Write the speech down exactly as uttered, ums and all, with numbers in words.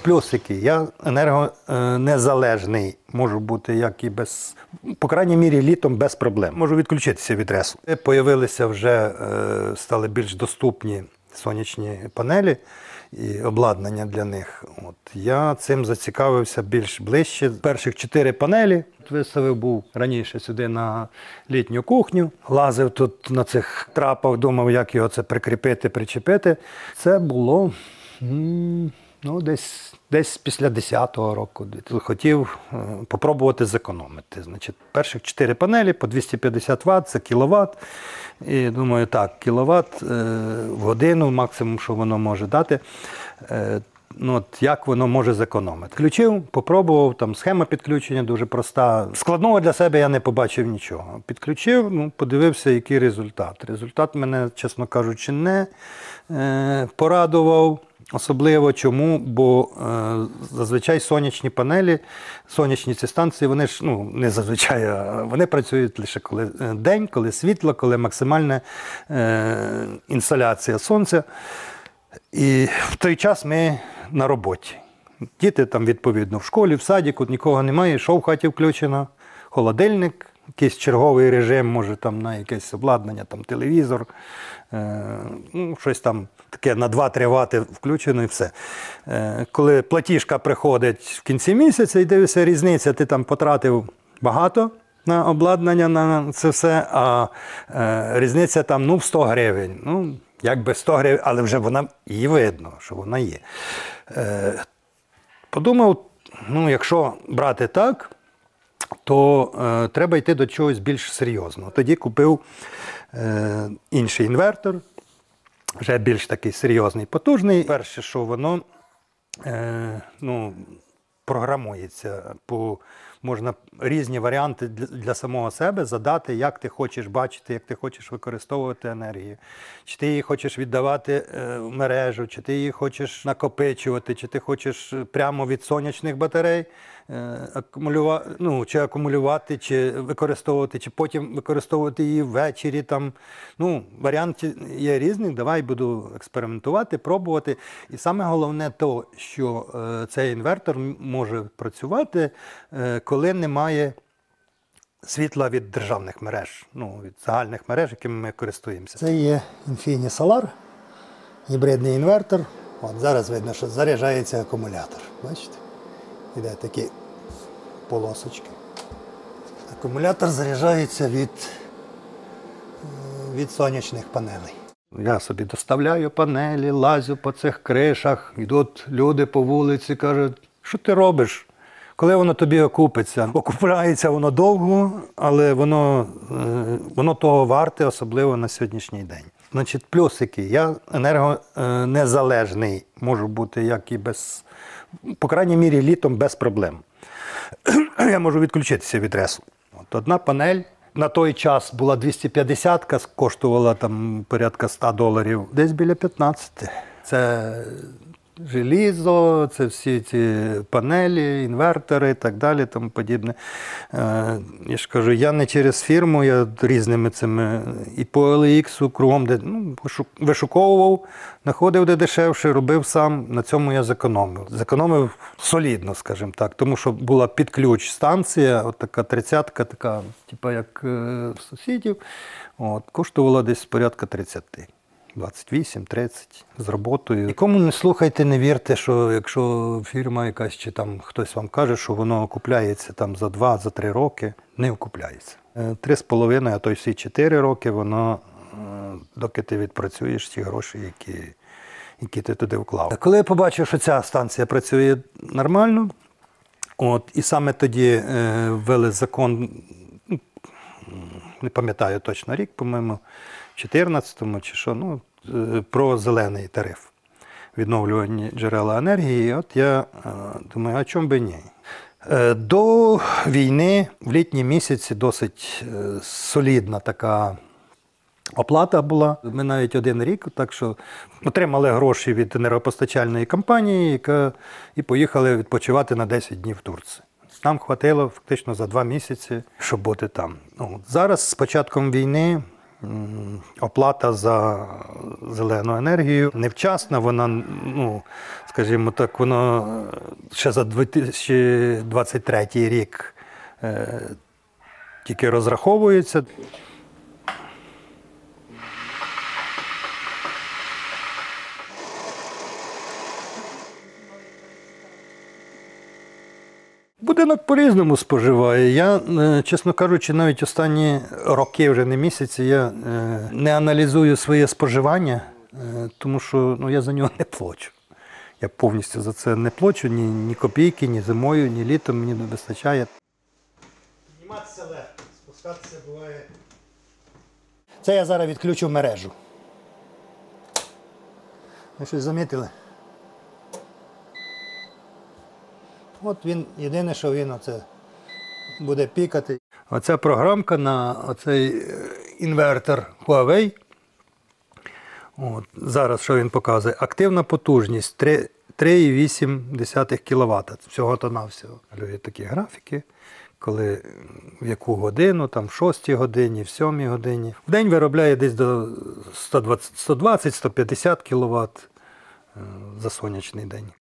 плюсики. Я енергонезалежний, можу бути як і без, по крайній мірі літом без проблем. Можу відключитися від ресу. Появилися вже, стали більш доступні сонячні панелі і обладнання для них. От. Я цим зацікавився більш ближче. Перших чотири панелі виставив був раніше сюди на літню кухню. Лазив тут на цих трапах, думав, як його це прикріпити, причепити. Це було ну, десь, десь після десятого року. Хотів спробувати зекономити. Значить, перших чотири панелі по двісті п'ятдесят ватт, це кіловат. І думаю, так, кіловат в годину, максимум, що воно може дати. Ну, от як воно може зекономити. Включив, попробував, там схема підключення дуже проста. Складного для себе я не побачив нічого. Підключив, ну, подивився, який результат. Результат мене, чесно кажучи, не е, порадував. Особливо чому, бо е, зазвичай сонячні панелі, сонячні ці станції, вони ж, ну, не зазвичай, а вони працюють лише коли день, коли світло, коли максимальна е, інсоляція сонця. І в той час ми на роботі. Діти там, відповідно, в школі, в садіку, нікого немає, що в хаті включено, холодильник, якийсь черговий режим, може там на якесь обладнання, там телевізор, е, ну, щось там таке на два-три вати включено і все. Е, коли платіжка приходить в кінці місяця і дивишся різниця, ти там потратив багато на обладнання, на це все, а е, різниця там, ну, в сто гривень. Ну, якби сто гривень, але вже вона, її видно, що вона є. Е, подумав, ну, якщо брати так, то е, треба йти до чогось більш серйозного. Тоді купив е, інший інвертор, вже більш такий серйозний, потужний. Перше, що воно е, ну, програмується, по, можна різні варіанти для, для самого себе задати, як ти хочеш бачити, як ти хочеш використовувати енергію. Чи ти її хочеш віддавати е, в мережу, чи ти її хочеш накопичувати, чи ти хочеш прямо від сонячних батарей е, акумулювати, ну, чи акумулювати, чи використовувати, чи потім використовувати її ввечері. Там. Ну, варіантів є різних, давай буду експериментувати, пробувати. І саме головне то, що е, цей інвертор може працювати, е, коли немає світла від державних мереж, ну, від загальних мереж, якими ми користуємося. Це є Infineon гібридний інвертор. От зараз видно, що заряджається акумулятор. Бачите? Іде такі полосочки. Акумулятор заряджається від, від сонячних панелей. Я собі доставляю панелі, лазю по цих кришах, йдуть люди по вулиці, кажуть, що ти робиш? Коли воно тобі окупиться? Окупається воно довго, але воно, воно того варте, особливо на сьогоднішній день. Значить, плюсики. Я енергонезалежний, можу бути як і без, по крайній мірі літом без проблем. Я можу відключитися від ресу. От одна панель на той час була двісті п'ятдесятка, коштувала там порядка ста доларів, десь біля п'ятнадцяти. Це желізо, це всі ці панелі, інвертори і так далі, тому подібне. Я ж кажу, я не через фірму, я різними цими і по ел ікс кругом, де ну, вишуковував, знаходив де дешевше, робив сам, на цьому я зекономив. Зекономив солідно, скажімо так, тому що була під ключ станція, от така тридцятка, така, типу як в сусідів, от, коштувала десь порядка тридцяти. двадцять вісім тридцять з роботою. Нікому не слухайте, не вірте, що якщо фірма якась чи там хтось вам каже, що воно окупляється там за два, за три роки, не окупляється. Три з половиною, а то й всі чотири роки, воно, доки ти відпрацюєш ці гроші, які, які ти туди вклав. Коли я побачив, що ця станція працює нормально, от, і саме тоді е, ввели закон, не пам'ятаю точно рік, по-моєму, в чотирнадцятому чи що, ну, про зелений тариф, відновлювані джерела енергії. От я думаю, а чому би ні? До війни в літні місяці досить солідна така оплата була. Ми навіть один рік, так що отримали гроші від енергопостачальної компанії, яка і поїхали відпочивати на десять днів в Турцію. Нам хватило фактично за два місяці, щоб бути там. Ну, зараз з початком війни м, оплата за зелену енергію невчасна, вона, ну, скажімо так, воно ще за дві тисячі двадцять третій рік е, тільки розраховується. Будинок по-різному споживає. Я, е, чесно кажучи, навіть останні роки, вже не місяці, я е, не аналізую своє споживання, е, тому що ну, я за нього не плачу. Я повністю за це не плачу, ні, ні копійки, ні зимою, ні літом мені не вистачає. Підніматися легко, спускатися буває. Це я зараз відключу мережу. Ви щось замітили? От він, єдине, що він оце буде пікати. Оця програмка на оцей інвертор Huawei. От, зараз що він показує? Активна потужність три цілих вісім десятих кіловата. Всього-то навсього. Малює такі графіки, коли в яку годину, там в шостій годині, в сьомій годині. В день виробляє десь до сто двадцять - сто п'ятдесят кіловат за сонячний день.